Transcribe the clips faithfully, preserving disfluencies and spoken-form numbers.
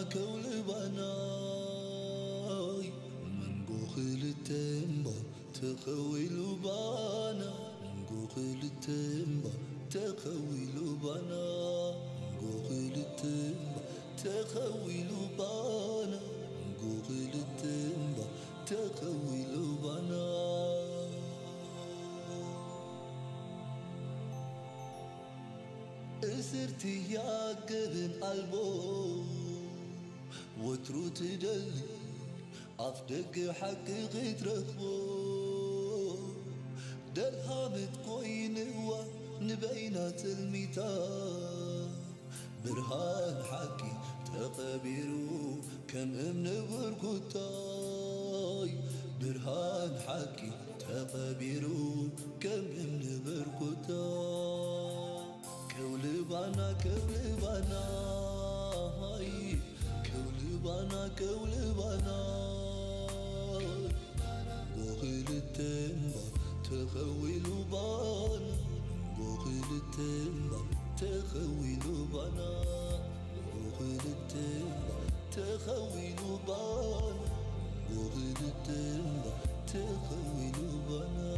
كولبانا من قوخل التنبا تخوي لبانا من قوخل التنبا تخوي لبانا من قوخل التنبا تخوي لبانا من قوخل التنبا تخوي لبانا اسرتي يا قبن قلبو وترو تدلي أفدق حقيقي ترخبو دلها متقوين هو نبينات الميتان برهان حكي تقبيرو كم امن بركوتاي برهان حكي تقبيرو كم امن بركوتاي كولبانا كولبانا هاي كولبانا كولبانا قوخل التنبا تخوي لبانا قوخل التنبا تخوي لبانا قوخل التنبا تخوي لبانا قوخل التنبا تخوي لبانا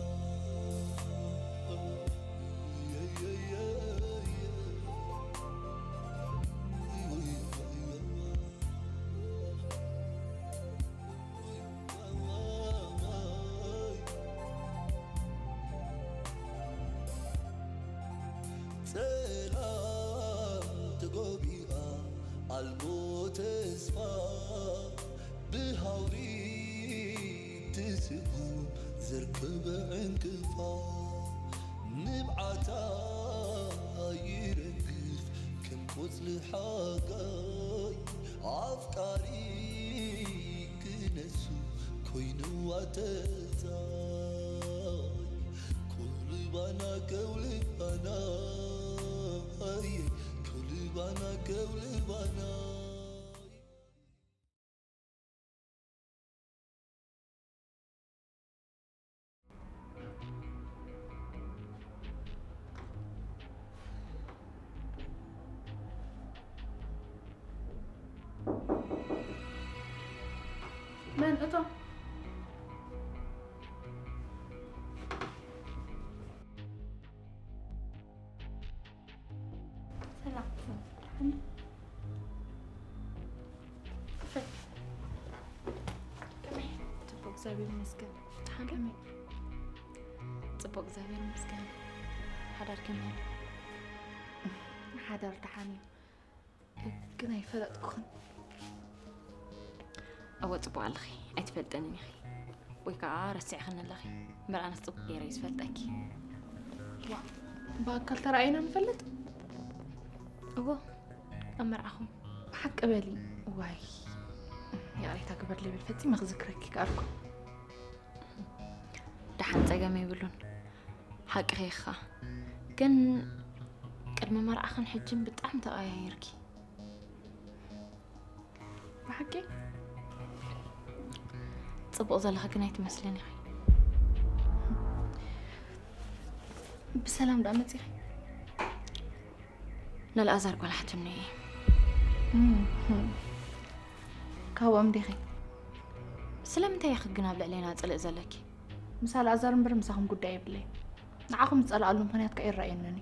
سلام تقوبيها الموت اسفا بهوري تسبو زركب عنكفا نبعتا يرقف كم قتل حقاي عفكاري كنسو كوينو وتزاي كولبانا كولبانا كولبانا كولبانا من قطع سلام تبوك زابير مسكن تحكمي تبوك زابير مسكن حدار كمان حدار تحامي كنا يفرق تكون أو تبو على الخي أتفلتني خي ويكا رسع خنا الخي مرأنا صبح غير يسفلتك وا باكل ترى عينا نفلت أوه أمر أخو حق قبلي واي يا ريت أكبر لي بالفتي ما ذكرك كاركو دحن تجمع يقولون حق خيخة كان كلمة مرأة خن حجم بتعم تغيركي بحكي صبوا زلها كنا يتمثلني خي بسلام دامتي خي نلا أزار ولا حتى مني كاوام دي خي سلام انت يا خد جناب لعلينا أسأل زلك مثال أزار مبر مساهم قد عيب لي نعاكم تسأل علوم هنيات كأي رأينني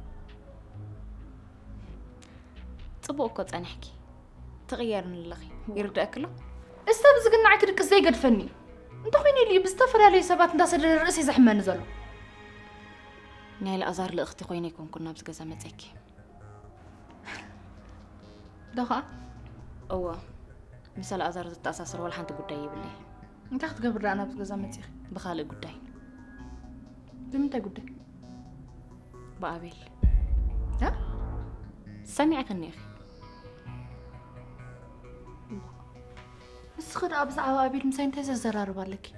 صبوا قط أنحكي تغيرن اللخي يرد أكله استبز قلنا عكدك زي قد فني انت خويني اللي بستفر علي سبات انت سدر رأسي زحمة نزلوا نايل أزار لأختي خويني يكون كنا بس جزمتك دخا أوه مثال أزار تتأسسر ولا حنت قداي بالله انت أخذ قبل أنا بس جزمتي بخالق قداي بمتى قداي بقابل ها سمعك النيخ بس خد أبز عوابيل مساين تيز الزرار بالك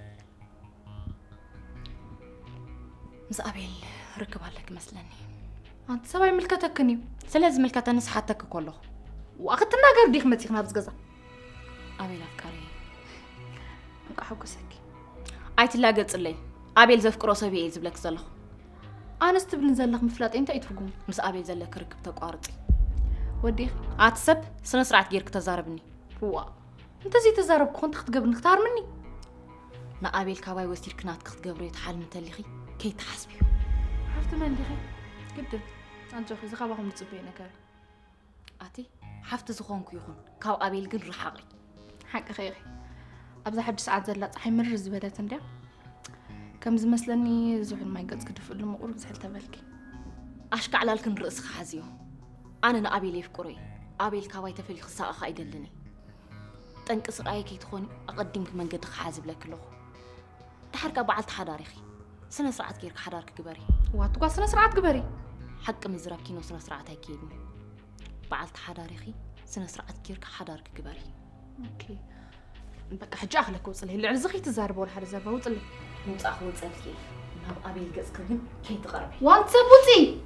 مس قابل ركب عليك مثلني أنت سبعي ملكتكني سلاز ملكة نس حتى كله وأخذت الناقر ديخ متيخ نابز جزا قابل أفكاري أنك حوكسك عيت لا قلت لي قابل زفكرو سبيل زبلك زلخ أنا استبلن زلخ مفلات أنت يتفقون مس قابل زلك ركب تقارطي ودي عاتسب سنة سرعة غيرك تزاربني وا انت زي تزارب كنت تختقب نختار مني نقابل كواي وستير كنات كتقبرو يتحال نتليخي كي تحسبيو عرفت من دخي قدر انت اخي زغباهم تصبي نكار اتي حفت زخونكو يخون كاو ابيل قن رحاقي حق خيري ابزا حد ساعات زلا صحي مر زبلت اندا كم زمسلني زحل ما يقص كدف له مقرب زحل تبلكي اشكع على الكن رأس خازيو انا نقابل يفكري ابيل كواي تفلي خصا اخا يدلني تنقص راي كي تخوني اقدمك من قد خازب لك له تحرك بعلت حداريخي سنة سرعة كيرك حدارك كبري واتقوا سنة سرعة كبري حق مزراب كينو سنة سرعة هيكيدني بعلت حداريخي سنة سرعة كيرك حدارك كبري اوكي بقى حج اخلك وصل اللي عزخي تزارب ولا حد زارب وصل موت اخو وصلتي ناب ابي القصك كن كي تقربي وانت سبوتي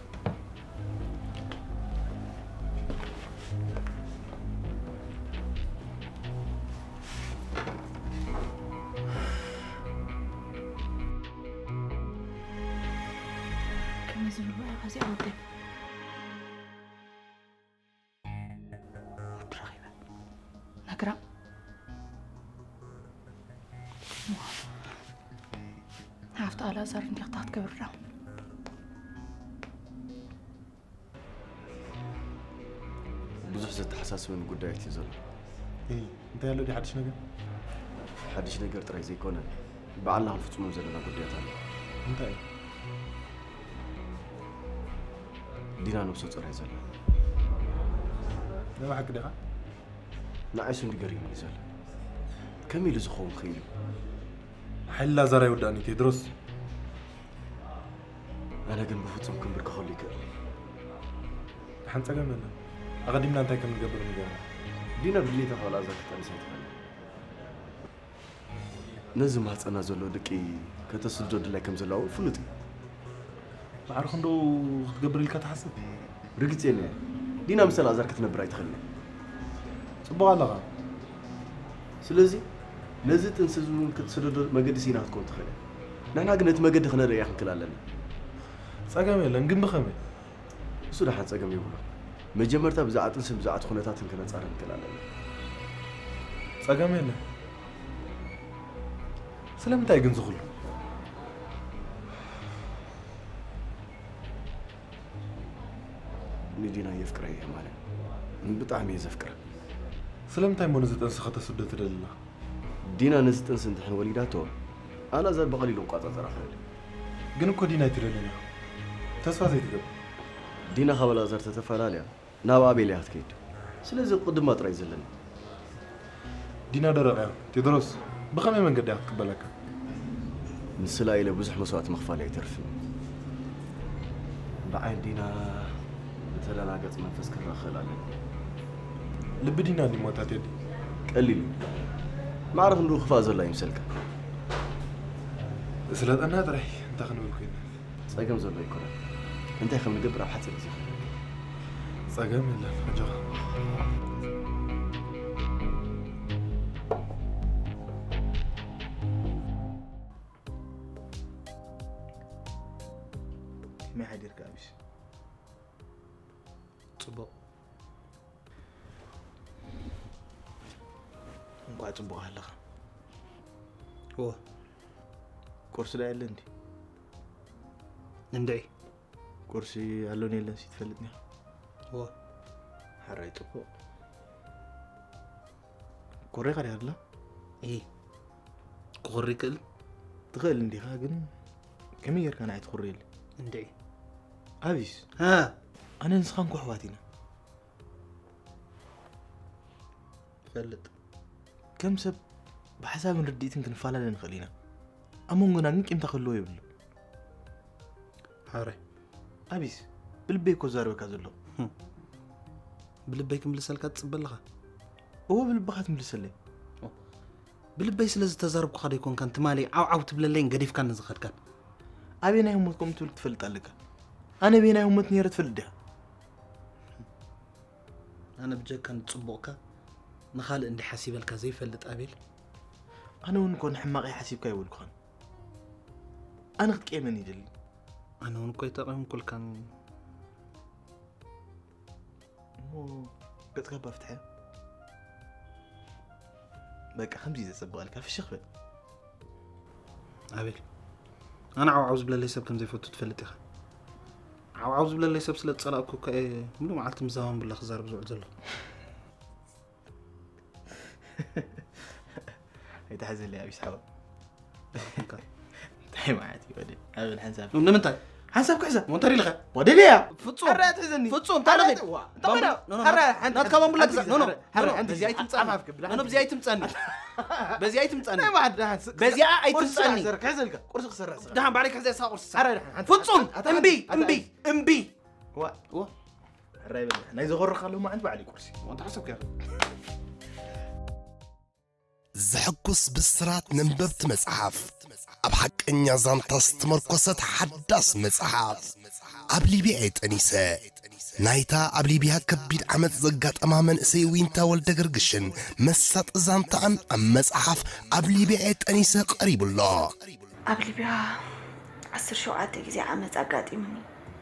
كم يزول بقى غازي اودي رغيبه نقرا عرفت على زر انت قطعت كبرنا بزح زت حساس من قدايتي زل ايه انت يا لودي حدش نجا حدش نجر ترى زي كونه بعلها الفطمون زلنا قدايتنا انت ايه دينا نفسه ترى زل لا حق ده نعيش ندقري من زل كمل زخون خيل حلا زراي وداني تدرس انا كن بفوتهم كم برك خليك حنت جمل اقدمنا انت كم قبل مجا دينا باللي تفعل ازك تنسيت نزم هتصنا زلو دقي كتسجد لك كم زلاو فلوتي بعرف ندو تقبل لك تحسب رقتيني دينا مثل ازرك تنبر يتخلي صبوا على سلازي نزت انسزون كتسدد مقد سينا تكون تخلي نحنا قنت مقد خنا رياح نكلالنا صقم يلا نقم بخمي سودا حد صقم يقول مجمرتا بزعات انس بزعات خناتات كنا صار نكلالنا صقم يلا سلام تاي جنزخل ندينا يفكر هي مالن بطعم يزفكر سلام تاي مونزت انس خطا سدت لله دينا نزت انس انت وليداتو انا زاد بقليل وقاطع زرا خالد ግን እኮ ዲና ይትረለና ተስፋ ዘይትገብ ዲና ኸበላ ዘር ተተፈላለያ ናብ አቤል ያትከይድ ስለዚህ ቅድም ማጥራ ይዘለን ዲና ደረቀ ቴድሮስ በኸመ መንገድ ያትቀበለካ ምስላይ ለብዙሕ መስዋዕት መኽፋል አይተርፍ በአይን ዲና በተለናገጽ መንፈስ ከራኸላለን ልብ ዲና ሊሞታት ይዲ ቀሊል ማዕረፍ እንዱ خفا ዘላ ይምሰልካ ስለጠና ጥራይ انت خنبل كوين صقم زلو يكون انت خم نقبر على حتى زي صقم لا حاجه ما حد يركبش صبو እንኳን ጽቦ አለኸ ኦ ቁርስ ላይ ያለ እንዴ እንዴ ቁርስ ያለው ነው የለን ሲትፈልጥኛ ኦ ሐራይት እኮ ቆሬ ቀሪ አይደለ ايه ቆሬ ቅል ትኸል እንዴ ግን ከመየር ከና አይትቆሬል እንዴ አቢስ ها انا نسخن كحواتينا فلت كم سب بحساب رديت يمكن فعلا نخلينا أمون قلنا نكيم تخلوه يبلو حاري أبيس بالبيك وزار وكازلو بالبيك ملسلك تصبلها هو بالبخات ملسلي بالبي سلازم تزارب قد يكون كان تمالي عو عو تبللين قديف كان نزخد كان أبينا يوم تقوم تقول تفلت عليك أنا بينا يوم تنير تفلدها أنا بجاك كان تصبوك نخال عندي حسيب الكازي فلت قابل أنا ونكون حماقي حسيب كاي ولكان أنا قد كيمن يدل أنا ونكوي تقيم كل كان اوه قد كبا فتحه بقى خمسة زي لك في الشيخ عبيل انا عاوز بلا ليس كم زي فوتو تفلت يا اخي عاوز بلا ليس بسلت صلاكو كاي منو معلت مزاوم بالله خزار بزوع زلو هي تحزن لي ابي صحاب تحي معاتي ودي اغل حساب من متى حساب كحساب مو تري لغا ودي ليا فتصوم حرا تحزني فتصوم تعال طبعا حرا نات كمان بلا نو نو حرا عند زيايت مصنع انا بزيايت مصنع بزيايت مصنع ما عاد بزيايت مصنع كحزلك قرص خسر دحان بعدك زي ساقرص حرا فتصوم امبي امبي امبي وا وا حرا يبل ناي زغر خلو ما عند بعدي كرسي وانت حسب كيف زحكس بسرات ننببت مصحف اب حقنيا زانتاس تمركوست حداس مصحف اب ليبيا انيسه نايتا اب ليبيا كبيد عمت زغات امامن اسي وينتا ولدغرغشن مسات زانتان ام مصحف اب ليبيا انيسه قريب الله اب ليبيا عشر شوعات غزي عمت اقاطيمني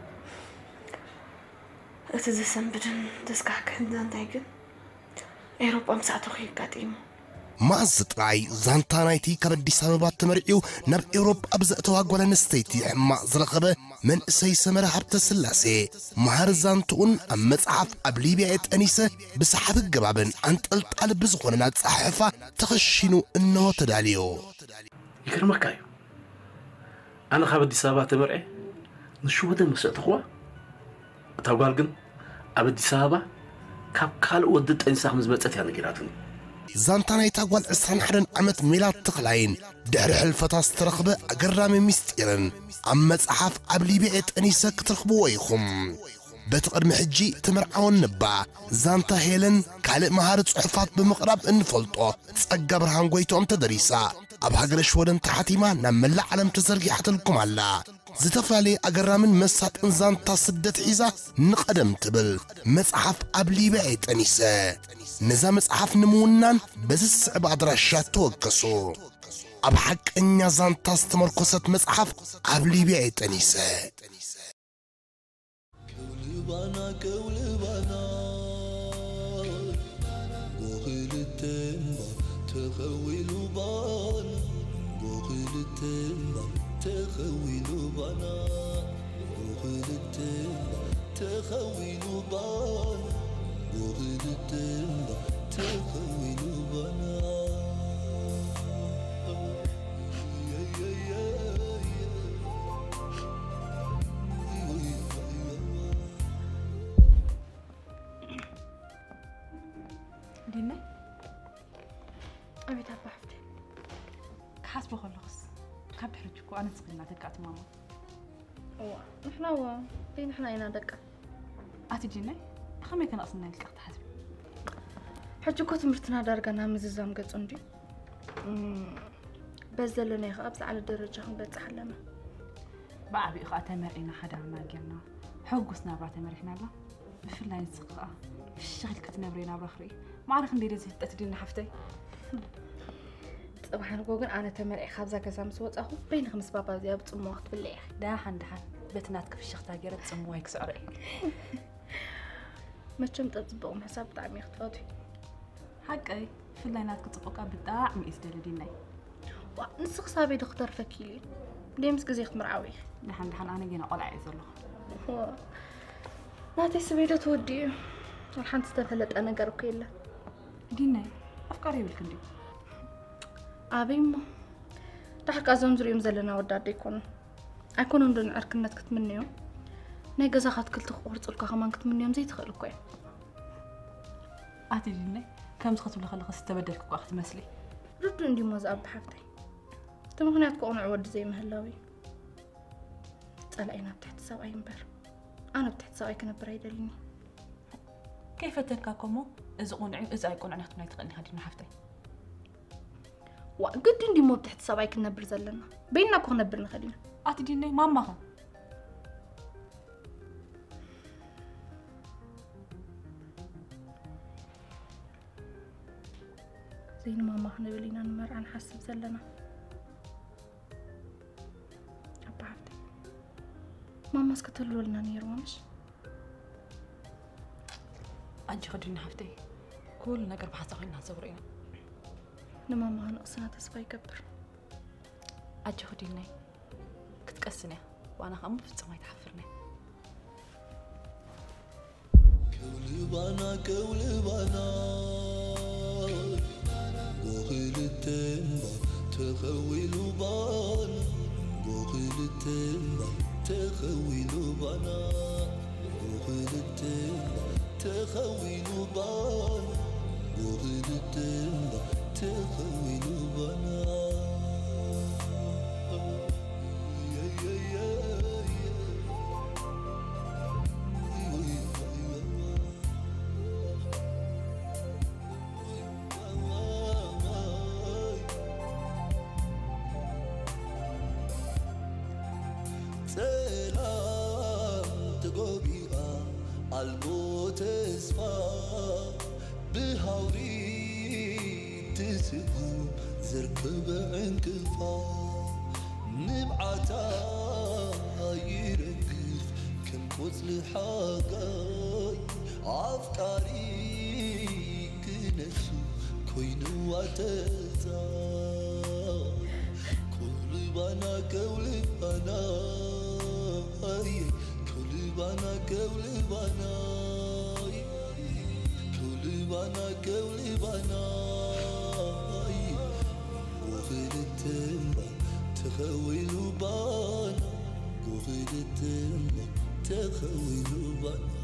اتز سنبدن دسكاك هندان تايغن ايروبا مساتو خي قاطيمو مازت راي زانتانايتي كردي سببات تمرعيو نب اوروب ابز اتواغولا نستيتي حما زرقبه من اسي سمره حبت سلاسي مهر زانتون ام مصحف اب ليبيا انيسه بسحب الجبابن انطلطال بزخوننا صحفه تخشينو انه تداليو يكرمك ايو انا خابدي سببات تمرعي نشو بده مسطخوا تاغال كن ابدي سببا كاب كال ودت انساخ مزبطت يا نغيراتني زانتاناي تاغوال عسران حرن عمت ميلاد تقلاين دحر حلفتا استرخبه اقرامي مستيرن عم مصحف اب ليبيا انيسه كترخبو ويخم بتقدم حجي تمرعون نبا زانتا هيلن كالئ مهارة صحفات بمقرب انفلطو تصقى برهان قويتوم تدريسا اب هاقرش ودن تحتيما نملا علم تزرقيحة لكم علا زتفالي اقرامن مسات انزانتا سدت عيزة نقدم تبل مصحف اب ليبيا انيسه نزا مصحف نمونان بس السعب ادراشات توقسو اب حق انيا زانتا استمركوست مصحف اب ليبيا انيسه كولبانا كولبانا بوخيل التنبا تخوي لبانا بوخيل التنبا تخوي لبانا بوخيل التنبا تخوي لبانا بوخيل التنبا تخوي لبانا دينا أبي تابع حفتي كحسب خلص كابت حرجكو أنا تسقينا دقات ماما أوه نحنا هو ليه نحنا هنا دقة أتي دينا خمي كان أصلا نلقى تحسب حرجكو تمرتنا دارجنا مززام قد عندي بس لنا يا خابس على الدرجة هم بتحلمه بقى بيخا تمرينا حدا ما جرنا حوقسنا برا تمرينا لا بفلا نسقى الشغل كتنبرينا برخري ما عارف ندير زي تأتدينا حفتي طبعا نقول أنا تمرئ خابزة كذا مسوت أخو بين خمس بابا زي بتصم وقت بالله ده حن ده حن بتناتك في الشخص تاجرت تصم وهيك سعري ما كنت أطبقهم حساب طعمي اختفاضي حقي في اللينات كتطبقها بالطعم إستدل ديناي نسخ صابي دكتور فكيلي ليمس كزي خمر عوي ده حن ده حن أنا جينا قلع عز الله ناتي سبيدة تودي الحين تستفلت أنا قرب كيلا ديناي أفكاري بالكندي أبي ما تحك أزم زريم زلنا وداد يكون أكون عندن أركنت كتمنيو نيجا زخات كل تخورت لك كمان كتمنيو زي تخلقوا أتي ديناي كم تخطب لخلق استبدلك وقت مسلي ردوا عندي موزع بحفتي تمغنيات كون عود زي مهلاوي تلاقينا بتحت سواي مبر أنا بتحت سواي كنبر يدلني كيف تنكاكمو إذا قنعي إذا يكون عنها تناي تغني هذه محفتي وقد عندي مو بتحت سواي كنبر زلنا بيننا كون نبر نخلينا أتي ديناي ماما زين ماما احنا بلينا نمر عن حسب زلنا أبا عفتي ماما سكتلو لنا نيروانش أنت خديني حفتي كل نقر بحسقينا صبرين لما ما نقصنا تسفى يكبر أنت خديني كتكسني وأنا خم في السماء تحفرني كولبانا كولبانا بوغيل التنبا تخويل بان بوغيل التنبا تخويل بانا بوغيل التنبا تخويل بان بوغيل التنبا تخويل بانا زركب عنكفا نبعتا يركف كم قزل حاقاي عفكاري كنسو كوين واتزا كل بانا كول بانا كل بانا كول بانا كل بانا كول بانا قوغيل التنبا تخويل بانا قوغيل التنبا تخويل بانا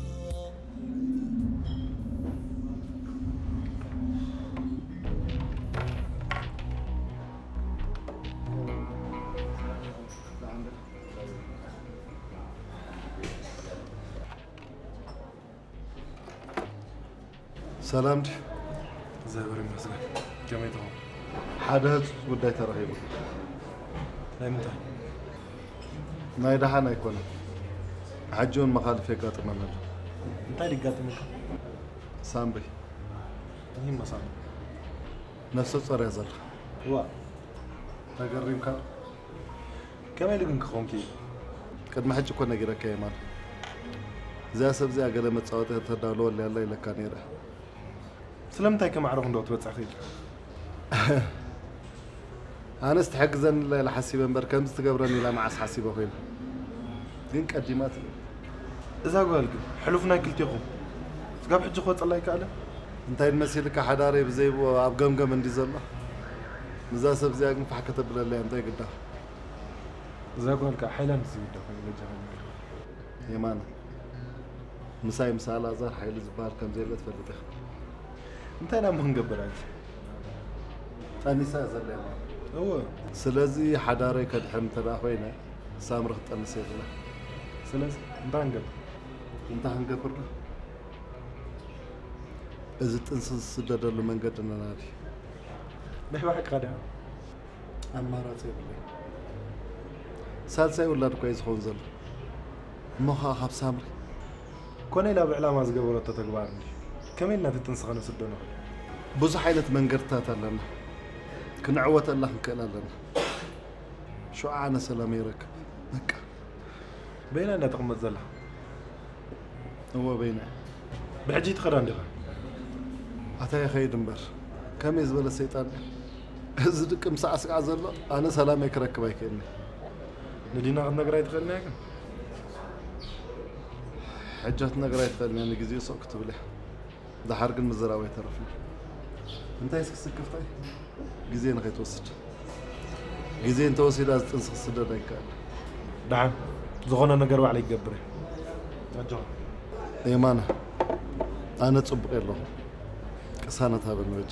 سلام دي زابر مسجد جميعهم حدث وداي ترهيبه لا متى ما يدحنا يكون حجون مخالف يقاطع منه انت اللي قاطع منه سامبي هي ما سامبي نفس الصار يزل هو تقريم كان كم اللي كنت خونكي قد ما حج كنا غيرك يا مان زي سب زي اقل متصاوته تداولوا اللي الله يلك كانيره سلامتك كما عرف ندوت بتصحي أنا استحقزن لا حسيب أمبر كم استقبرني لا معس حسيبه فين دين قديمات إذا قالك حلفنا كلتيكم سقاب حج خوت الله يكاله أنت المسيلك حداري بزيبو أبقم قم عندي زلا مزاسب زياق مفح كتب لله أنت قدها إذا قالك حيلان زيد ده يا مان مساي مسال أزار حيل زبال كم زي اللي تفلته أنت أنا ما نقبل عادي أنا سازل يا مان هو سلازي حداري كدحم تراخينا سامر خط أنا سيغلا سلازي أنت هنقبل أنت هنقبل إذا تنسى سدد له من قدنا نادي نحو حق خدها أما راتي بالله سالسي ولا كويس خونزل مخا خاب سامري كوني لا بعلامة زقبرت تتقبارني كمين لا تتنسخ أنا سدنا بوز حيلة من قرتات لنا كنعوة الله نكلا لنا شو عنا سلامي ركب مكة بينا أن تقمت زلها هو بينا بحجي تخران دخل أتا يا خيد مبر كم يزبل السيطان زدك مساعة سقع زلة أنا سلامي كركب هيكيني ندينا قد نقرأ يدخلني هكذا حجات نقرأ يدخلني أنا قزي سوق كتب له ده حرق المزراوي ترفني انت يسك سكفتاي قزين غيت وسد قزين توصي لازم تنسخ السدد هيكال نعم زغنا نقرأ عليك قبري رجع يمانة أنا تصبق له كسانة هذا الوجه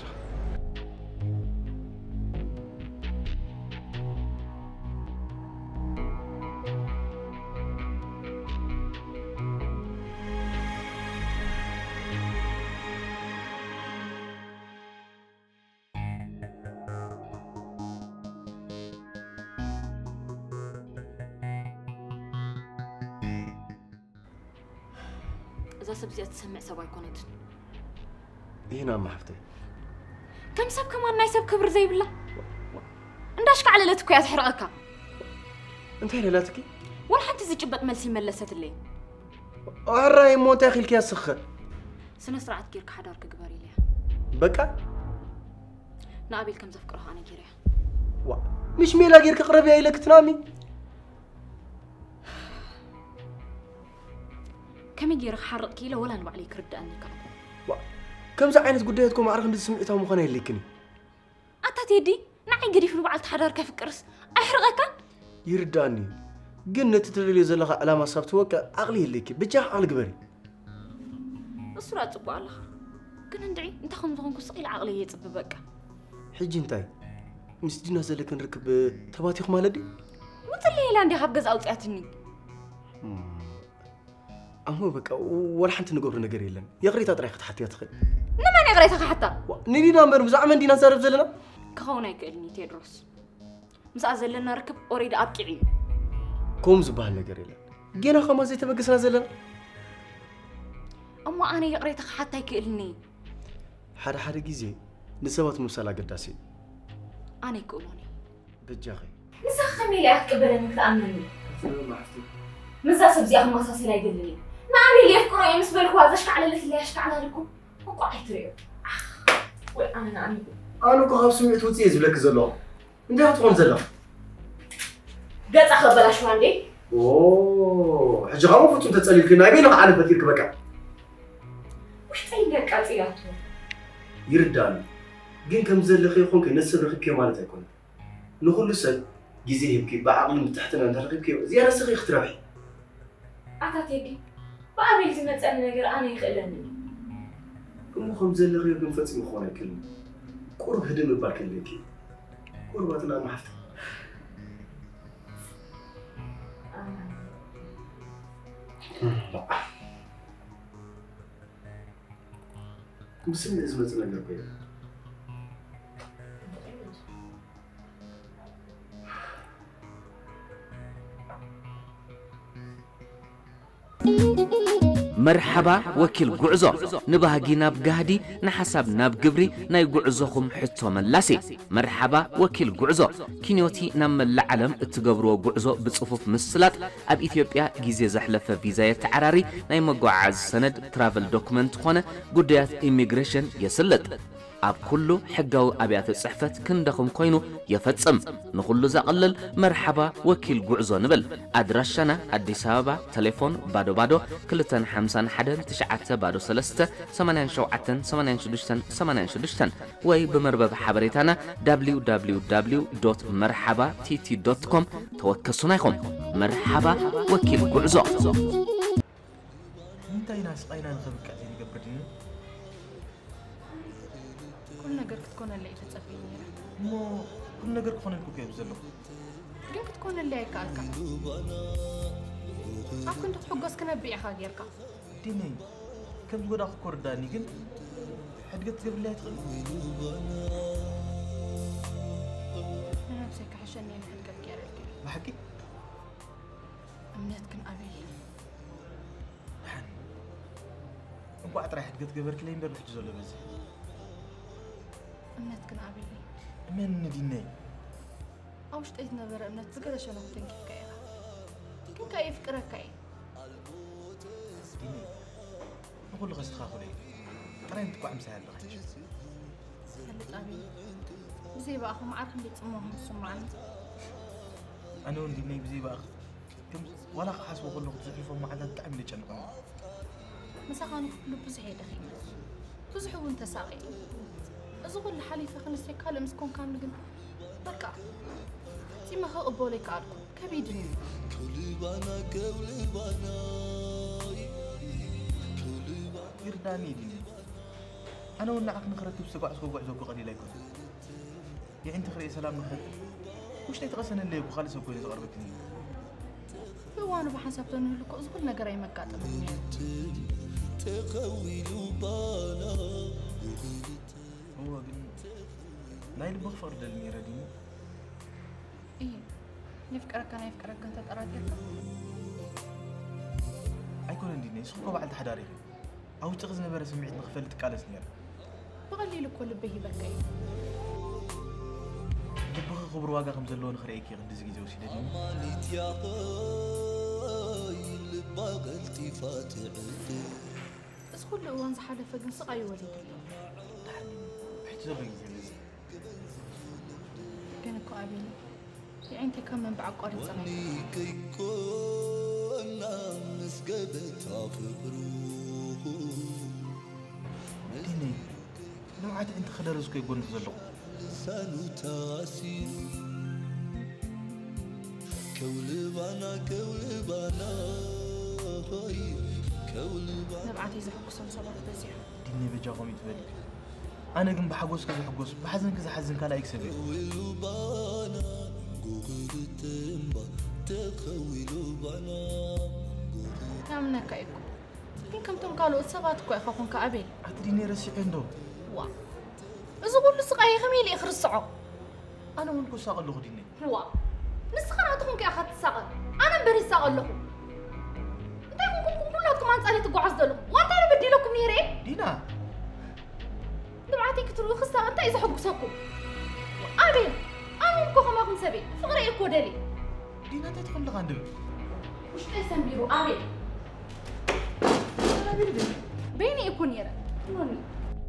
إذا سبزي تسمع سواي كونت هنا ما حفتي كم سب كمان ناي سب كبر زي بالله انداشك على لتكو يا تحرقك انت هنا لا تكي ولا حتى زي جبت ملسي ملست اللي الراي موت اخي الكياس سخن سنة سرعة كيرك حدار كجباري ليه بقى نقابل كم زفكرها أنا كيريا وا مش ميلا غيرك قربي إليك تنامي كم يجيرك حرق كيلو ولا نبع عليك رد أنك وا كم زعينت قديتكم عارف ندي سمعتها مخنا يليكني أنت تيدي نعي قريف نبع تحضر كيف كرس أحرقك يرداني قلنا تتريلي زلها على ما صابت وكا عقلي يليكي بجاه عقل قبري الصورة تبقى الله كنا ندعي انت خم تكون كسقيل عقلية تبقى حجي انتاي مسجنا زلك نركب تباتيخ مالدي وتلي لا عندي حبقز اوصياتني امو بقى ولا حنت نقبر نغير يلن يغريتا طريقه حتى تخل نما نغريتا حتى نيدي نامبر مزعم عندي نصرف زلنا كونه يكلني تيدروس مسا زلنا ركب اوريد ابقعي كوم زبال نغير يلن جينا خمس زي تبقسنا زلنا اما انا يغريتا حتى يكلني حدا حدا غيزي نسبات مسالا قداسي انا يقولوني بجاخي مسا خميلي اتقبلني تامنني ما عرفتي مسا سبزي اخو مسا لا يقلني ما عمي لي افكروا يا مسبل كوا زشك على اللي ليش على لكم وقع يتريو وي انا نعمي انا كو خاف سمعت وتي زبلك زلو انت تكون زلو قص اخبلا شو عندي اوه حجي غامو فتو تتصلي لك بينك عارف بتيك بقى وش تيلك قاصياتو يرداني جين كم زلخ يكون كنسب رخيك مالته يكون نقول سل جزيه يبكي بعقل من تحتنا نرخيك زياده سخي اختراعي أعتقد بعمل زمت أنا نجر أنا يخلني كم خم زلخ يكون فتي مخونا كلمة قرب هدم البارك الليكي قرباتنا ما حفت بس من أزمة نجر بيه مرحبا وكيل قعزو نبهاجي ناب قهدي نحسب ناب قبري ناي قعزوكم حتو ملاسي مرحبا وكيل قعزو كينيوتي نام العالم اتقبرو قعزو بصفوف مسلات اب اثيوبيا جيزي زحلفة فيزاية تعراري ناي مقعز سند ترافل دوكمنت خونه قديات إيميغريشن يسلت اب كله حقاو ابيات الصحفة كندخم كوينو يفتسم نخلو زقلل مرحبا وكيل قعزو نبل ادراشنا اديس ابابا تليفون بادو بادو كلتن حمسان حدن تشعات بادو سلسته سمانين شوعتن سمانين شدشتن سمانين شدشتن وي بمربب حبريتانا دبليو دبليو دبليو دوت مرحبا تي تي دوت كوم توكسونا يخم مرحبا وكيل قعزو انتي ناس قاينا نخبك عزيزي قبردين كل نجار كتكون اللي يتصفيني مو كل نجار كون لكم كيف زلو كم كتكون اللي كالكا أكون تحجز كنا بيعها غيرك ديني كم تقول أخو كرداني كن حد قد تقول لي تقول أنا نفسك حشني أنا حد قد كيرك ما حكي أمنيت كن أبي حن أبو عطري حد قد قبرك لين بروح تزول بس أمنيت كن أبي من ديني أوش تأيت نبرة أمنيت تقدر شنو تنكيف كيها كن كيف كركاي ديني نقول لك استخاف لي ترى أنت قاعد مساعد بخير سلت أبي بزي بقى هم عارفين بيتصممهم السمعان أنا وديني بزي بقى كم ولا حاسب أقول لك تزحفهم مع ذا تعمل جنبهم مساقان كله بزحي دخيل بزحو وانت ساقي أزغل الحليفة خنستي كالة مسكون كان لقن بقى تيما خا قبولي كالكم كبيدني يرداني ديني أنا ونعك نخرج بسقع سقوع زوج قليل يكون يعني أنت خلي سلام نخرج وش تيتغسل اللي وخالص وكل يتغربتني هو أنا بحسب إنه لك أزغل نجاري مكاتب هو نايل بغفر للميرة دي إيه يفكرك أنا يفكرك أنت ترى كذا أيكون عندي ناس خو بعد حداري أو تغزنا برا سمعت نخفلت كالس نير بغلي لك ولا بيه بركاي بغى خبر واقع خمس اللون خريكي غد زي زوسي دي مالت يا قايل باقلتي فاتح بس كل وان زحلف فجن سقاي وليد احتجاب الجليزي كان قابل يعني انت كم من بعد قريت زمان كيكونا مسجبت عفبروه ديني لو عاد انت خدرز كي يقول نزلق لسانو تاسير كولبانا كولبانا هاي كولبانا نبعتي زحق صن صباح بزيح ديني بجاهم يتبلك أنا قم بحقوس كذا حقوس بحزن كذا حزن كلا يكسبي كولبانا قوغل تمبا تخولبانا كم نكايكو لكن كم تم قالوا سباتكو أخاكم كأبيل أتريني رسي عنده وا إذا قول لسقاي خميلي إخر الصعب أنا ونكو ساقل له ديني وا نسخراتكم كأخذت ساقل أنا بري ساقل لكم أنت يكون كلكم عن سالي تقعد له وأنت أنا بدي لكم نيري دينا دمعتي كتروا خسارة أنت إذا حقوا ساقوا أبيل أنا مكو خماكم سبي فغري إكو دلي دينا تدخل لغاندو وش تسمى بيرو أبيل بيني يكون يرى نوني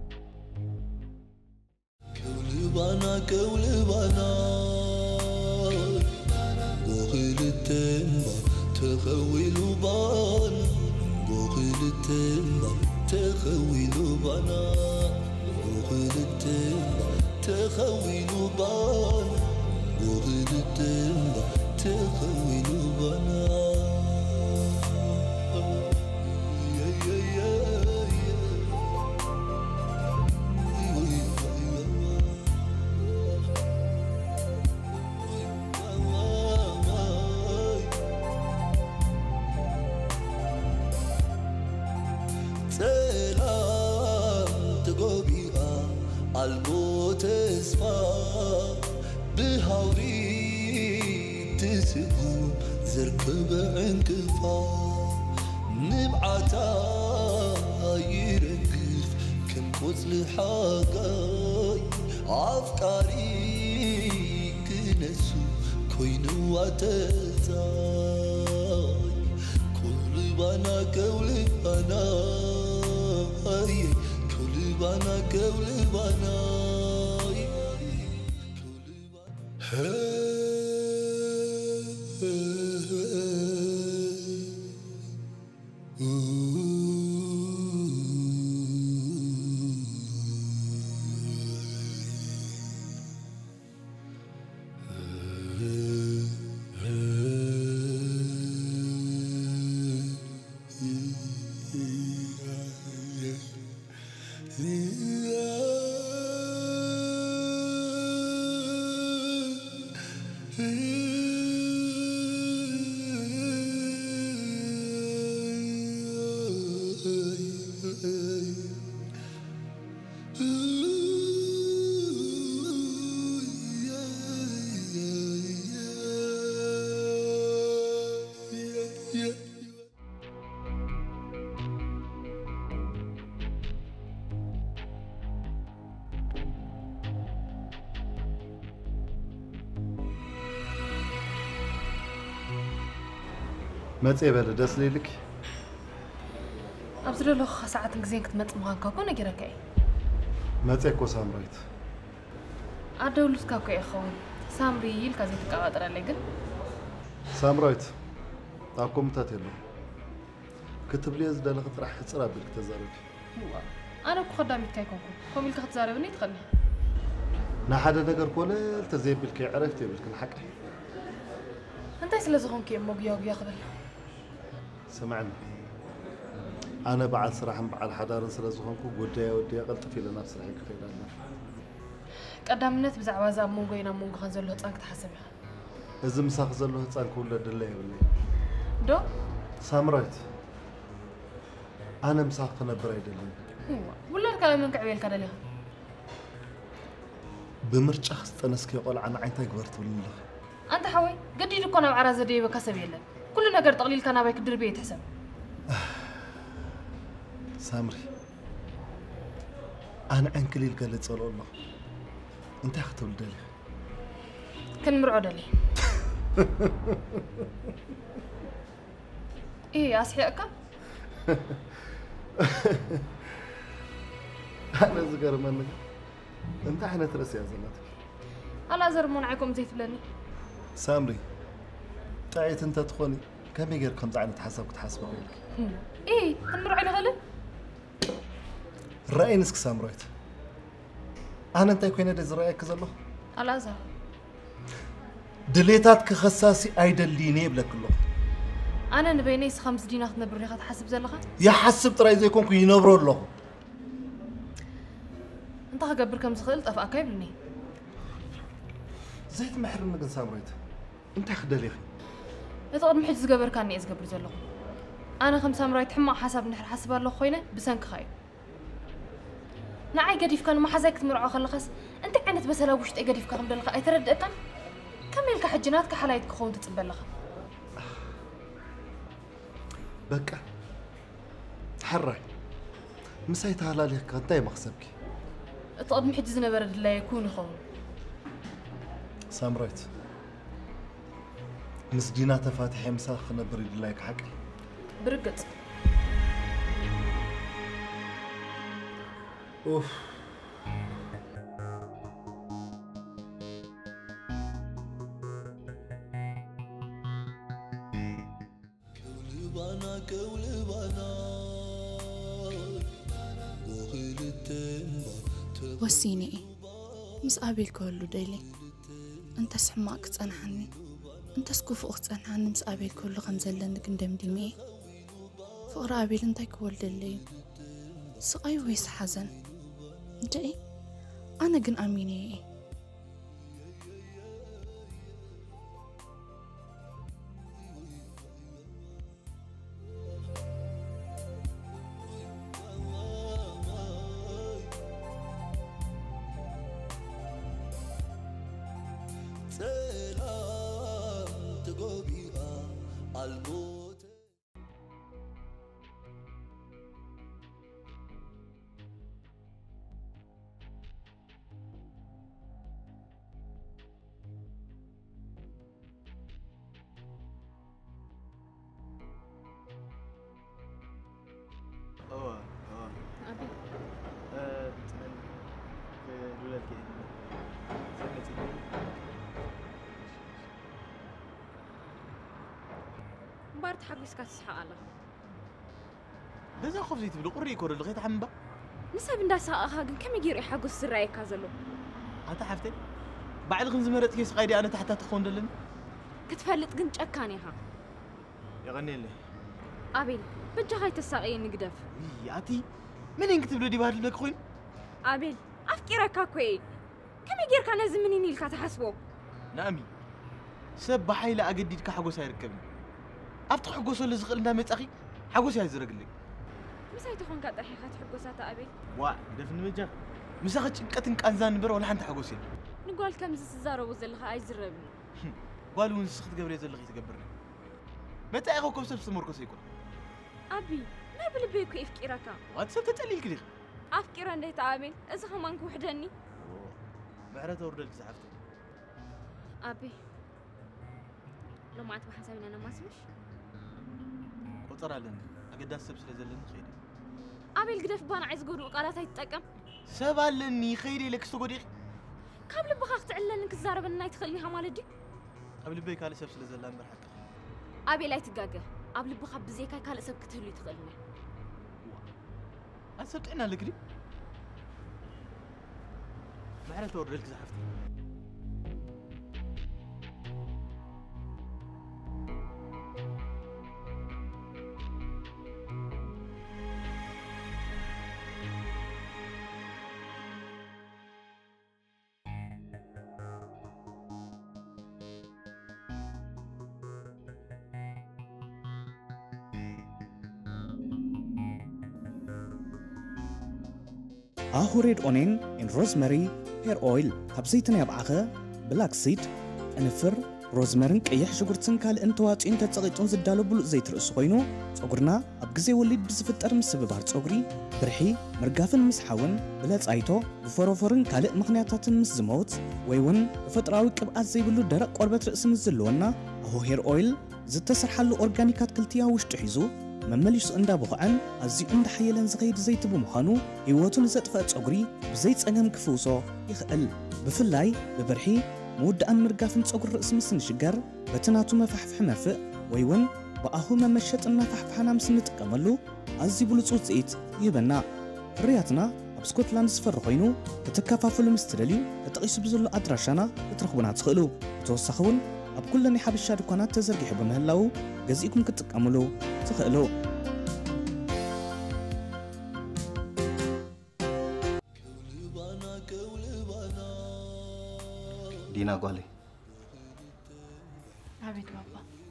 كولبانا كولبانا قوغل التنبا تخويلو بانا قوغل التنبا تخويلو بانا قوغل التنبا تخويلو بانا قوغل التنبا تخويلو بانا الموت اسفا بهوري تسقو زركب انكفا نبعتا يرقف كم قتل حقاي عفكاري كنسو كوينو واتزاي كولبانا كولبانا كولبانا كولبانا ما تقبل داس ليلك أبزر له ساعات زين كنت متمغان كوكونا جركاي ما تاكو سامريت أدولس كاكو يا خوي سامري يلك زي تقاطر على جن سامريت أقوم تاتيلو كتب لي زد أنا راح تصرا بالك تزارب أنا بخدامي تايكم كم يلك تزاربني تخلي نا حدا نقر كولا التزيب بالك عرفتي بالك الحق أنت سلزغون كي موجي وجي قبل سمعنا أنا بعد صراحة بعد حدا سلزغونكو ودي ودي قلت في لنا صراحة كفيل لنا قدامنت بزعوا زاب مونجو ينا مونجو خنزلو تانك تحسبها إذا مساق زلو تانك ولا دلي ولا دو سامريت أنا مساق نبري دلي ولا الكلام منك عبيل كذا ليه بمرج أخذ تنسك يقول عن عينتك كبرت ولا أنت حوي قد يكون على زدي بكسب يلا كل نقر تقليل كان أبيك دربي تحسب سامري أنا عنك لي قال تصل الله أنت أخذت ولدلي كان مرعود لي إيه أصحيك أنا زقر منك أنت حنا ترسي يا زلمتي ألا زر منعكم زيت لني سامري تعيت أنت تخوني كم يجر كم زعلان تحسب كتحسبه إيه هنروح على غلط الرأي نسك سامريت أنا أنت يكون هذا رأيك كذا ألا زر دليتات كخساسي أيدل ليني بلا كله أنا نبينيس خمس دينار نبر لي تحسب زلخة يا حسب ترى إذا يكون كي ينبروا له أنت هقبر كم زخلت أفا كيبلني زيت محرم نقن سامريت أنت خدلي أخي يتقد محيط زقبر كاني إزقبر زلخة أنا خمس سامرايت حما حسب نحر حسب الله خوينا بسنك خايب نعي قديف كانوا ما حزاك تمرعوا خلخص أنت كانت بس لو وشت قديف كانوا دلخة أي ترددتن كمل كحجنات كحلايت كخون تتقبل لخة بكا تحرك مسايت هلالي كنتاي مخسبك تقد محيط زنبر لا يكون يخون سامريت مسجينات فاتحة مساخ نبري لايك حق برقت اوف وسيني مس قابل كله ديلي انت سحماك تصنحني انت سكوف تصنحني مس قابل كله خمزلن كندم ديمي فقر قابل انت كولد لي سقاي ويس حزن انت ايه انا جن اميني ايه بارت حقوس كاسحة الله دزا خف زيت بلو قري كور لغيت حنبا نسب ندا ساقها كن كم يجير حقوس سراي كازلو أنت حفتي بعد خن زمرت كيس قايدي أنا تحت تخون دلن كتفلت كن تشكانيها يا غني لي أبيل بجا هاي تساقي نقدف يا أتي من ينكتب له دي بهاد لك خوين أبيل أفكرك كوي كم يجير كان زمني نيل كتحسبه نامي سب حيلة أجدد كحقوس هيركبني أفتح حقوس اللي زغلنا مت أخي حقوس هاي زرق لي مساي تخون قطع حيخات حقوسات أبيل وا دفن مجا مساخة شنكتن كأنزان بر ولا أنت حقوسي نقول كم زسزارو وزلها أي زربني قالوا نسخت قبل زلغي تقبرني متى أخو كم سب سموركو سيكون أبي ما بلبيك كيف كيراكا وات سب تتقليل كده أفكر أن يتعامل إذا هم أنكو حدني بعرض أوردل زعفتي أبي لو ما عتبه حسابنا أنا ما اسمش وطرا لنا أقدر أسب سلزلن خيري أبي القدف بان عايز قول وقالات هاي تتقم سبالني خيري لك استقودي قبل بخاخ تعلنك الزارب النايت تخليها مالدي قبل بيك على سب سلزلن برحك أبي لا يتقاقه قبل بخاف بزيكا كان سب كتلي تخلينا أسبتنا لك دي ما عرفت أوردلك زعفتي آهو ريد أونين إن روزماري هير أويل هبزيتنا يبعخه بلاك سيد أنفر روزمارين كيح شجرتن كال أنتوات إنت تغيتون زدالو بلو زيت رأس خوينو صقرنا أبجزي وليد بزفت أرم سببار صقري برحي مرقافن مسحون بلات أيتو بفروفرن كال مخنياتاتن مس زموت ويون بفتراوي كبقات زي بلو درق قربت رأس مزلونا آهو هير أويل زت سرحلو أورجانيكات كلتيا وش تحيزو መመሊሱ እንዳቦኸዐን ኣዝዩ እንዳሓየለን ዝኸይድ ዘይቲ ብምዃኑ ህይወቱ ንዘጥፍአ ፀጉሪ ብዘይፀገም ክፍውሶ ይኽእል ብፍላይ ብብርሒ ምውዳእን ምርጋፍን ፀጉሪ ርእሲ ምስ ንሽገር በቲ ናቱ መፋሕፍሒ መርፍእ ወይ እውን ብኣሁ መመሸጥን መፋሕፍሓና ምስ ንጥቀመሉ ኣዝዩ ብሉፅ ውፅኢት ይህበና ፍርያትና ኣብ ስኮትላንድ ዝፈሪ ኮይኑ ክትከፋፈሉ ምስ ትደልዩ ተጠቒሱ ብዘሎ ኣድራሻና ክትረኽቡና ትኽእሉ ብተወሳኺ እውን ኣብ ኩለን ናይ ሓበሻ ድኳናት ተዘርጊሑ ብምህላው ገዚእኩም ክትጥቀምሉ ትኽእሉ ዲና ጓሌ አቤት ባባ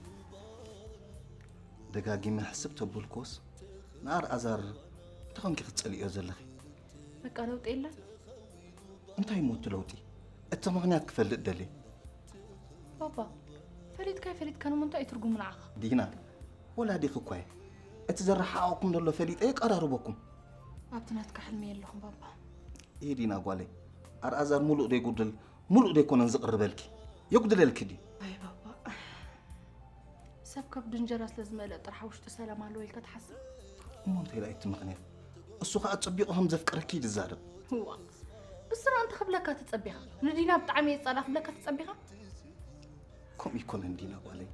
ደጋጊመ ሕስብ ተብልኮስ ናር ኣዛር ተኸንኪ ክትጸልዮ ዘለኺ በቃ ለውጥ የለን እንታይ ሞት ለውጢ እቲ ምኽንያት ክፈልጥ ደሊ ባባ ፈሊት ካይ ፈሊት ከነ ምንታይ ትርጉም ንዓኻ ዲና ወላዲኽ እኳ እቲ ዘረሓቑኩም ዘሎ ፈሊጠ ይቀራርበኩም ኣብቲ ናትካ ሕልሚ የለኹም ባባ እየ ዲና ጓሌ ኣርኣዛር ሙሉእ ደይጉድል ሙሉእ ደይኮነን ዝቕርበልኪ የጉድለልኪ ዲ ኣይ ባባ ሰብ ከብዲ እንጀራ ስለዝመልአ ጥራሕ ውሽጡ ሰላም ኣለዎ ኢልካ ትሓስብ እሞ እንታይ ላ እቲ ምኽንያት እሱ ከዓ ፀቢቑ ከም ዘፍቅረኪ ይዛረብ ዋ ብስራ እንተ ክብለካ ትፀቢኻ ንዲና ብጣዕሚ የፃላ ክብለካ ትፀቢኻ ከምኡ ይኮነን ዲና ጓለይ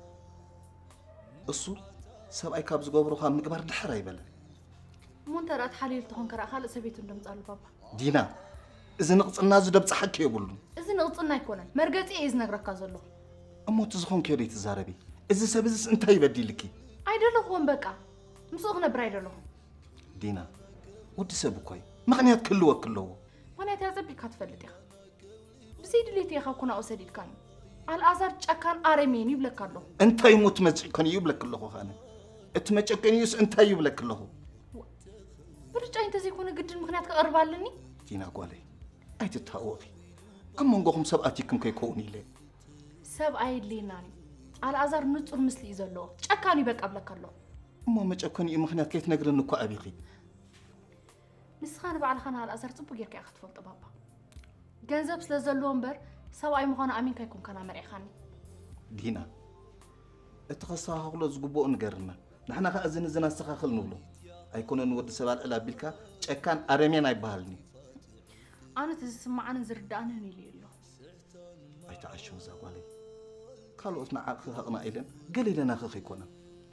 እሱ ሰብኣይ ካብ ዝገብሮ ካብ ምግባር ድሕር ኣይበለን እሞ እንተረኣ ተሓሊሉ ተኾንከ ካልእ ሰበይቱ እንደምፃሉ ባባ ዲና እዚ ንቕፅና ዝደብፅሓኪ የብሉን እዚ ንቕፅና ኣይኮነን መርገፂ እየ ዝነግረካ ዘለኹ እሞ እቲ ዝኾንከዮ ደይ ትዛረቢ እዚ ሰብ እዚስ እንታይ ይበዲልኪ ኣይደለኹም በቃ ምስኡ ክነብር ኣይደለኹም ዲና ወዲ ሰብ እኮ እዩ ምኽንያት ክህልወክ ኣለዎ ምኽንያት ያፀቢቕካ ትፈልጥ ኢኻ ብዘይ ድሌት ኢኻ ኩናኡ ሰዲድካኒ ኣልኣዛር ጫካን ኣረሜን ይብለካ ኣለኹ እንታይ ሞት መፅከን እዩ ይብለክ ኣለኹ ኻነ እቲ መጨከንዩስ እንታይ ይብለክ ኣለኹ ብርጫይ እንተዘይኮነ ግድን ምኽንያት ከቕርባለኒ ዲና ጓለይ ኣይትታወኺ ኣብ መንጎኹም ሰብኣትይኩም ከይከውን ኢለ ሰብ ኣይድልየናኒ ኣልኣዛር ንፁር ምስሊ እዩ ዘለዎ ጨካኑ ይበቃ ብለካ ኣለኹ እሞ መጨከንዩ ምኽንያት ከይትነግረኒ እኳ ኣብኺ ንስኻ ንባዕልኻ ንኣልኣዛር ፅቡቅ ጌርካ ኢኻ ክትፈልጦ ባባ ገንዘብ ስለ ዘለዎ እምበር ሰብኣይ ምዃኑ ኣሚንካ ይኮንከና መሪዕኻኒ ዲና እቲ ከስተኻኽሎ ዝግብኦ ንገርና ንሕና ከዓ እዚ ንዝና ኣስተኻኽል ንብሎ ኣይኮነን ወዲ ሰብ ኣልዕል ኣቢልካ ጨካን ኣረሜን ኣይበሃልኒ ኣነ እቲ ዝስማዓንን ዝርዳእንን ኢሉ ኣሎ ኣይተዓሸው እዛ ጓለይ ካልኦት ንዓቕኺ ሃቕና ኢለን ገለ ኢለናኺ ይኮነ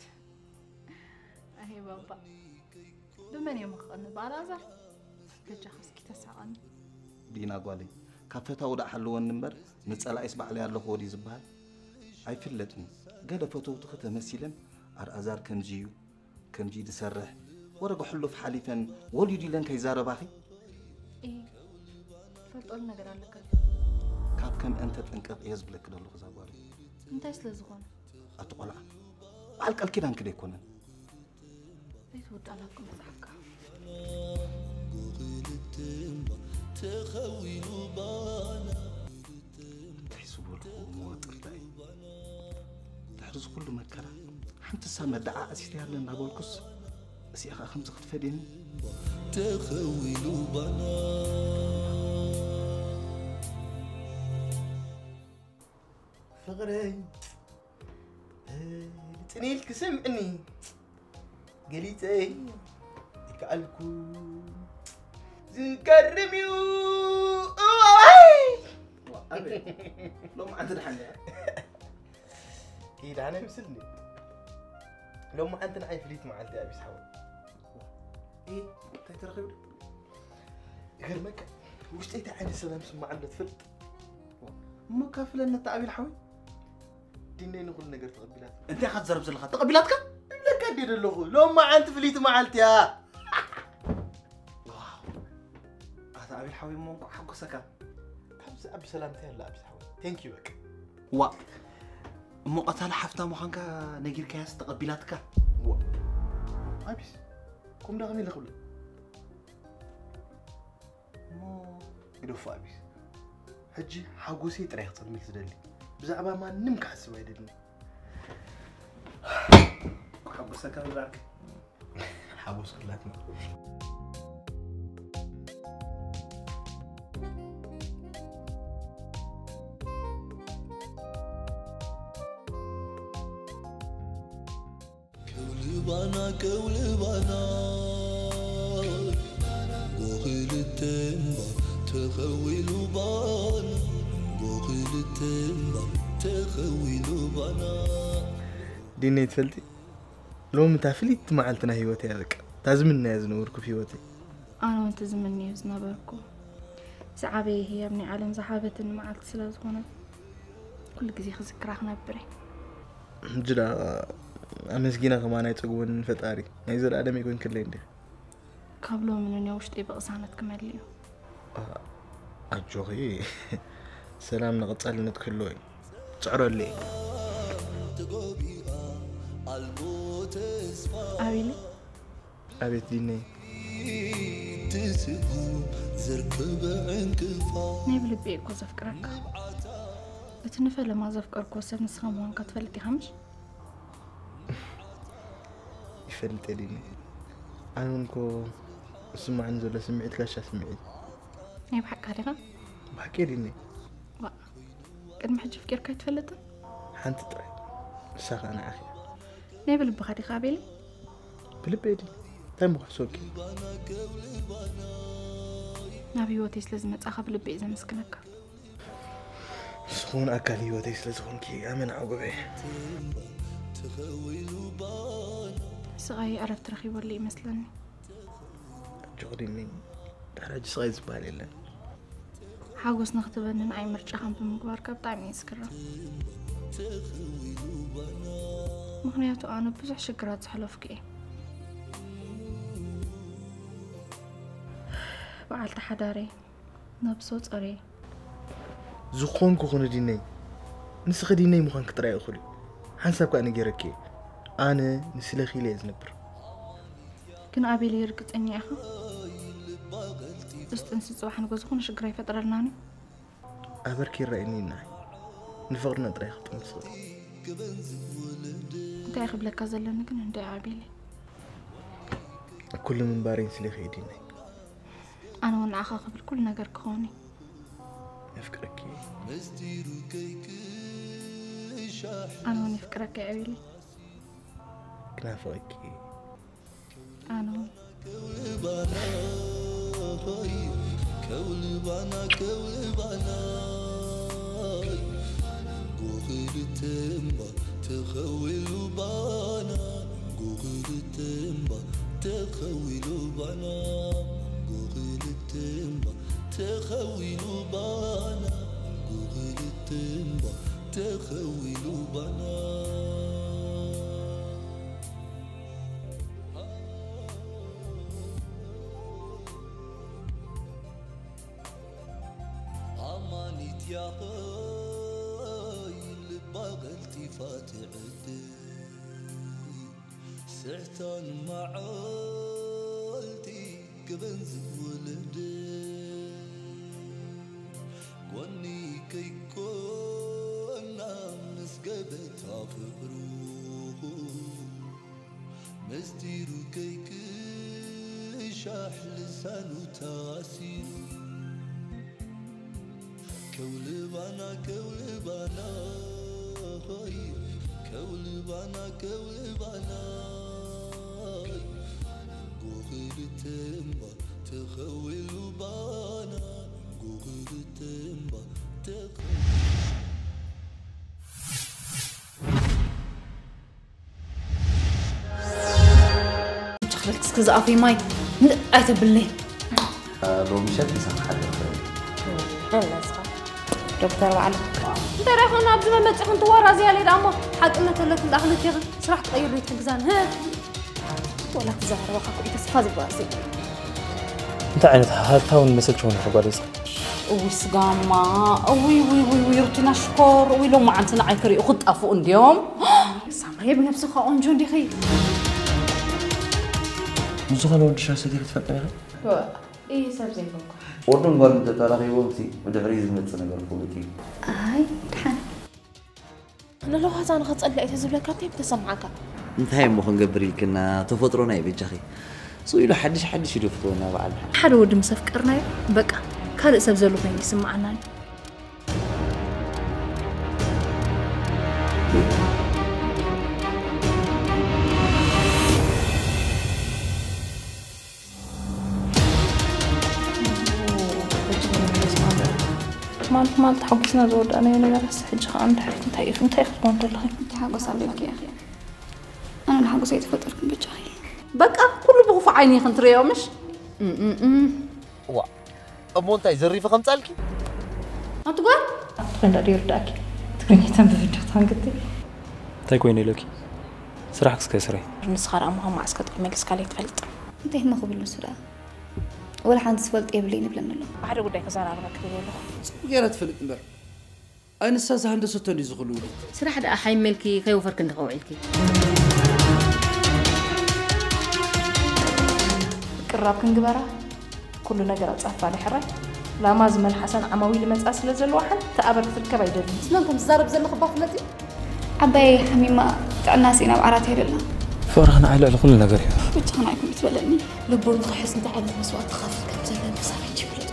ኣይ ባባ ብመን እዮም ክቕኒ ብኣልኣዛር ገጃኸ እስኪ ተሳቐኒ ዲና ጓለይ ካብ ፈታው ዳእ ሓለወኒ እምበር ንፀላኢስ ባዕለይ ኣለኹ ወዲ ዝበሃል ኣይፍለጥኒ ገለ ፈተውቲ ከተመሲለን ኣልኣዛር ከምዚ እዩ ከምዚ ዝሰርሕ ወረገ ሕሉፍ ሓሊፈን ወሊዱ ኢለን ከይዛረባኺ ፈልጦሉ ነገር ኣለካ ካብ ከም እንተ ጥንቅቕ እየ ዝብለክ ዘለኹ እዛ ጓለይ እንታይ ስለ ዝኾነ ኣቲ ቆልዓ በዓል ቃል ኪዳን ክደ ኣይኮነን ዘይትውዳእላኩም መፅሓፍካ ተኸዊኑ ባና እንታይ ዝበልኹ መዋጥርዳይ ድሕሪ ዝኩሉ መከራ ሓንቲሳ መዳዓእሲተ ያለ እናበልኩስ እዚኣ ከዓ ከምዚ ክትፈድየኒ ተኸዊኑ ባና ፍቕረይ ልፅኒል ክስምዕኒ ገሊፀይ ይከኣልኩ ዝገርም እዩ ሎሚ ዓንቲ ድሓን ኢዳነ ይምስልኒ ሎሚ ዓንቲ ንዓይ ፍሊት መዓልቲ እያ ቢስ ሓወይ እንታይ ተረኺቡ ይገርመካ ውሽጠይ እንታይ ዓይነት ሰላም ስማዓሎ ትፈልጥ እሞ ካፍለኒ ተዓቢል ሓወይ ድነይ ንኩሉ ነገር ተቐቢላት እንታይ ካ ትዘረብ ዘለካ ተቐቢላትካ ይብለካ እንዴት ኣለኹ ሎሚ ዓንቲ ፍሊት መዓልቲ እያ ዓቢል ሓወይ እሞ እንኳ ሓጎሰካ ካብዚ ኣብ ሰላምታ ያለ ኣብስ ሓወይ ቴንክ ዩ በቃ ዋ እሞ ቀታሊ ሓፍታ ምዃንካ ነጊርካያስ ተቐቢላትካ ኣቢስ ኩም ዳኸመ ኢለ ክብለ እሞ ግደፎ ኣቢስ ሕጂ ሓጎሰይ ጥራይ ክፀንሚል ዝደሊ ብዛዕባ ማንም ክሓስብ ኣይደልኒ ሓጎሰካ ብዛዕካ ሓጎስ ክላትና كولبانا كولبانا قوغل التنبا تخويلو بانا قوغل التنبا تخويلو بانا ديني تفلتي لو متعفليت معلتنا هيوتي هذاك تازمنا يا زنوركو في هيوتي أنا وأنت زمني وزنابركو سعابي هي ابني عالم زحابة معلت سلاز هنا كل جزي خذكراخ نبري جدا أمسكينا كمان يتقون فتاري نيزر آدم يكون كلين ده قبله من نيوش تبي قصانة كمال ليه أجوغي سلام نقطع لنا تكلوي تعرف لي أبيلي أبيت ديني نبي بيك وزفكرك اتنفى لما زفكرك وسب نسخة وان كتفلتي خمش يفلت ديني أنا انكو سمع نزل سمعت لاش سمعت نبي بحق عليها بحكي ديني وا قد ما حد فكرك يتفلت حنت طيب ساق أنا أخي نبي لبخاري قابلي بلبي دي تم حسوكي نبي وتيس لازم أتأخذ لبي إذا مسكنك سخون أكلي وتيس لازم كي أمن عقبي صغير عرفت رخي ولي مثلني جغريني تحرج صغير زبالي الله حاجوس نختبرن أي مرجع خم بمقبار كبطعمي يسكره مغنياتو أنا بزح شكرات حلفك بعلت حداري نبصوت أري زخون كوخون ديني نسخ ديني مخان كتراي أخري حنسابك أنا جيركي أنا نسلخي لي أزنبر كنا أبي لي يرقص إني أخا استنسي صباح نقول زخون شكراي فترة لناني أبركي رأيني ناي نفقرنا تراي خطم صور انت أخي بلك أزلنا كنا انت أبي لي كل من بارين سلخي ديني أنا وانا أخا قبل كل نجار كوني يفكرك أنا وانا يفكرك يا أبيلي كنافك أنا كولبانا كولبانا كولبانا قوغل التنبا تخويلو بانا قوغل التنبا تخويلو بانا قوغل التنبا تخويلو بانا قوغل التنبا تخويلو بانا أمانيت يا خايل بغلتي فاتعدي سعتان معالتي كبنز ولدي وني كي كنا مسقبت عفبرو مستيرو كي كشاح لسانو تاسيرو كولبانا كولبانا كولبانا كولبانا قوغل التنبا تخويلو بانا قوغل التنبا تخويلو تخلت سكزا في ماي نقايت بالليل لو مشات نسمح حد لا لا دكتور وعلي انت رايحون ابز ما مصح انت ورا زياله دامو حقنا تلك داخلك يغ سرح تغير لي تجزان ها ولا تزهر وخاكو يتصفى زباسي انت عينت هاتاون مسج هون حباريس وي سقاما وي وي وي وي رتنا شكور وي لو ما عنتنا عيكري اخد افو اليوم سامري بنفسك اونجو دي خي مزخنا ودي شاسه ديال تفكر ايه ساب زيكم وردن قال انت تلاقي وقتي ودغري زمت نغير فوقتي اي دحان انا لو هذا انا خصلي اتزبلك كنت بتسمعك انت هاي مو خنقبري لكنا تفطرونا يبجخي سو يلو حدش حدش يدفتونا بعد حد ود مسفكرنا بقى كالي سب زلو كاين يسمعنا مالت مالت حقسنا زود أنا أنا بس حج خان تحرك أنت هيك أنت هيك ما تقول أنت حقس عليك يا أخي أنا اللي حقس يتفطركم بجاي بقى كله بغف عيني خنتري يومش امم وا أمو أنت يزري خمسة ألكي أنت قول تقول لا دير داكي تقولي تنبه جهتان قدي تايكويني لوكي سرحك سكسري نسخر أمها مع سكت مجلس كالي تفلت أنت هنا خبر السرعة ولا حد سفلت إبلين بلنا له بعد قدك كزار على كبير له غير تفلت نبر أنا أستاذ هندسة توني زغلولي صراحة ده أحيم ملكي كي وفرك أنت قوعيلكي قراب كنجبرة كل نجار تصفى على حرة لا ما زمن حسن عموي لما تأصل زل واحد تقابل تركب يدل شنو أنت مزارب زل خباف التي عباي حميمة تعناسينا وعراتي لنا فرحنا على كل نجار بتخنا يكون تبلني لبون تحس أنت عندك مسوات تخاف كم زل بس على جبل